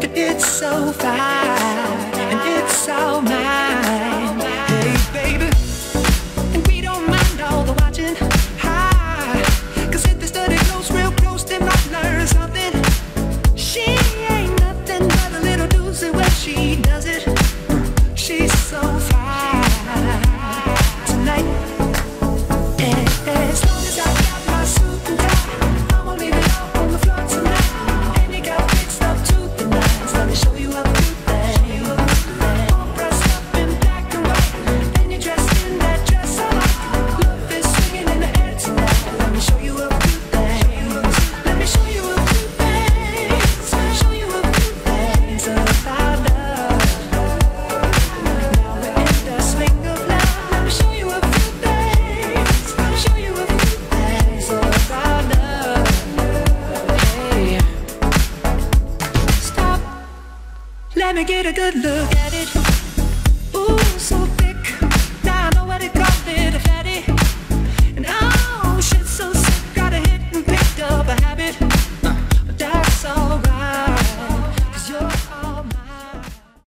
It's so fine, and it's all mine. Hey, baby, and we don't mind all the watching. Hi, 'cause if they study close, real close, they might learn something. She ain't nothing but a little doozy when she does it. She's so fine tonight. As long as I got my suit and tie, I'ma leave it all on the floor tonight. And you got fixed up to the nines. Let me show you a few things. All dressed up in black and white, then you're dressed in that dress I like. Love is swinging in the air tonight. Let me show you a few things. Let me show you a few things. Show you a few things about love. Now we're in the swing of love. Let me show you a few things. Show you a few things about love. Hey, stop. Let me get a good look at